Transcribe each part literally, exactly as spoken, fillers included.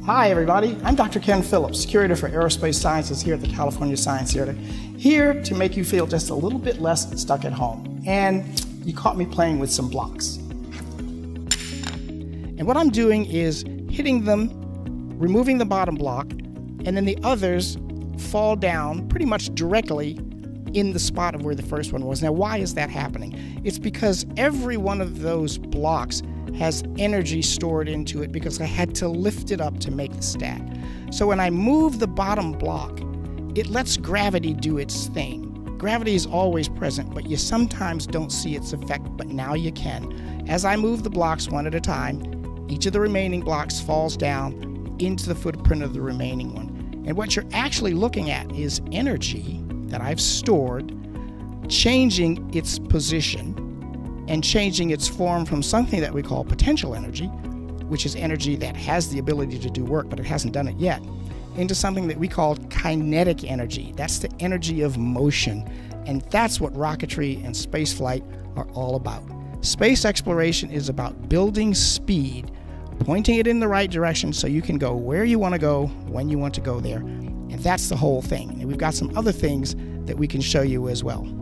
Hi everybody, I'm Doctor Ken Phillips, Curator for Aerospace Sciences here at the California Science Theater, here to make you feel just a little bit less stuck at home. And you caught me playing with some blocks. And what I'm doing is hitting them, removing the bottom block, and then the others fall down pretty much directly in the spot of where the first one was. Now, why is that happening? It's because every one of those blocks has energy stored into it because I had to lift it up to make the stack. So when I move the bottom block, it lets gravity do its thing. Gravity is always present, but you sometimes don't see its effect, but now you can. As I move the blocks one at a time, each of the remaining blocks falls down into the footprint of the remaining one. And what you're actually looking at is energy that I've stored changing its position and changing its form from something that we call potential energy, which is energy that has the ability to do work, but it hasn't done it yet, into something that we call kinetic energy. That's the energy of motion. And that's what rocketry and spaceflight are all about. Space exploration is about building speed, pointing it in the right direction so you can go where you want to go, when you want to go there. And that's the whole thing. And we've got some other things that we can show you as well.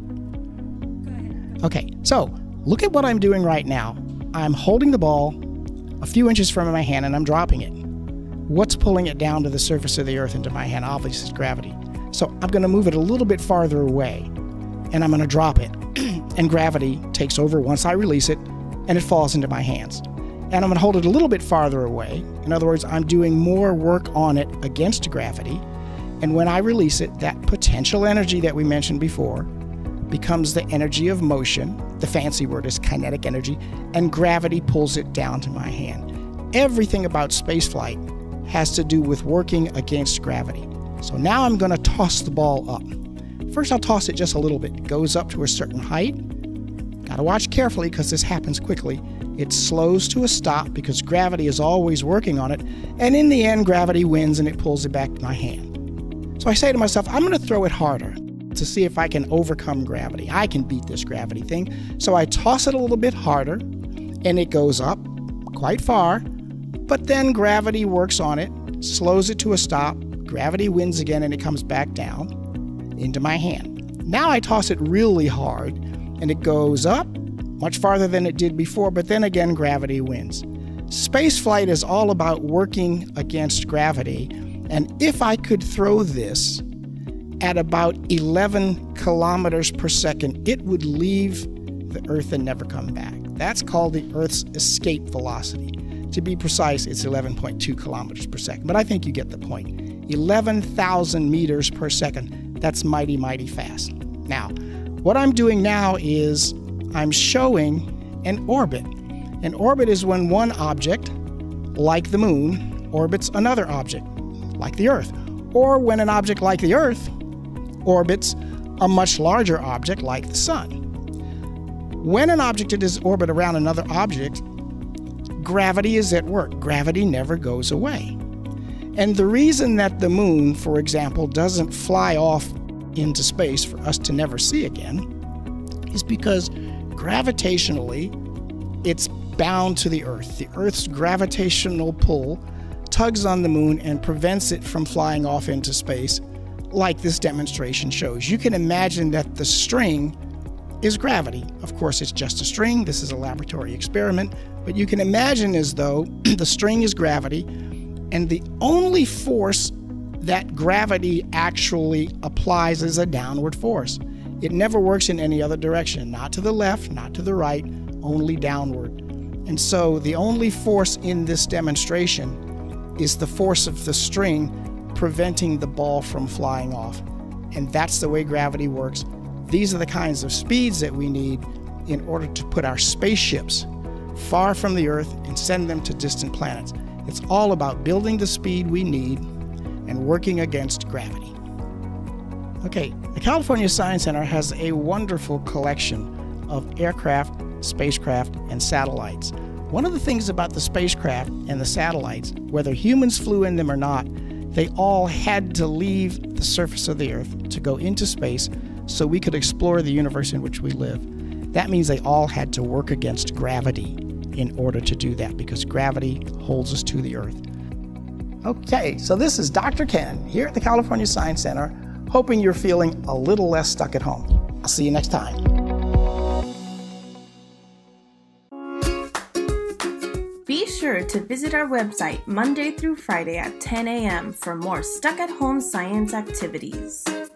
Okay, so look at what I'm doing right now. I'm holding the ball a few inches from my hand and I'm dropping it. What's pulling it down to the surface of the earth into my hand? Obviously, it's gravity. So I'm going to move it a little bit farther away and I'm going to drop it. And gravity takes over once I release it and it falls into my hands. And I'm going to hold it a little bit farther away. In other words, I'm doing more work on it against gravity. And when I release it, that potential energy that we mentioned before becomes the energy of motion. The fancy word is kinetic energy, and gravity pulls it down to my hand. Everything about spaceflight has to do with working against gravity. So now I'm going to toss the ball up. First, I'll toss it just a little bit. It goes up to a certain height. Got to watch carefully because this happens quickly. It slows to a stop because gravity is always working on it. And in the end, gravity wins and it pulls it back to my hand. So I say to myself, I'm going to throw it harder to see if I can overcome gravity. I can beat this gravity thing. So I toss it a little bit harder and it goes up quite far, but then gravity works on it, slows it to a stop, gravity wins again and it comes back down into my hand. Now I toss it really hard and it goes up much farther than it did before, but then again gravity wins. Spaceflight is all about working against gravity, and if I could throw this at about eleven kilometers per second, it would leave the Earth and never come back. That's called the Earth's escape velocity. To be precise, it's eleven point two kilometers per second, but I think you get the point. eleven thousand meters per second. That's mighty, mighty fast. Now, what I'm doing now is I'm showing an orbit. An orbit is when one object, like the moon, orbits another object, like the Earth, or when an object like the Earth orbits a much larger object like the sun. When an object is orbit around another object, gravity is at work. Gravity never goes away. And the reason that the moon, for example, doesn't fly off into space for us to never see again is because gravitationally it's bound to the Earth. The Earth's gravitational pull tugs on the moon and prevents it from flying off into space like this demonstration shows. You can imagine that the string is gravity. Of course, it's just a string. This is a laboratory experiment, but you can imagine as though the string is gravity, and the only force that gravity actually applies is a downward force. It never works in any other direction, not to the left, not to the right, only downward. And so the only force in this demonstration is the force of the string preventing the ball from flying off. And that's the way gravity works. These are the kinds of speeds that we need in order to put our spaceships far from the Earth and send them to distant planets. It's all about building the speed we need and working against gravity. Okay, the California Science Center has a wonderful collection of aircraft, spacecraft, and satellites. One of the things about the spacecraft and the satellites, whether humans flew in them or not, they all had to leave the surface of the Earth to go into space so we could explore the universe in which we live. That means they all had to work against gravity in order to do that, because gravity holds us to the Earth. Okay, so this is Doctor Ken here at the California Science Center, hoping you're feeling a little less stuck at home. I'll see you next time. Be sure to visit our website Monday through Friday at ten a m for more stuck-at-home science activities.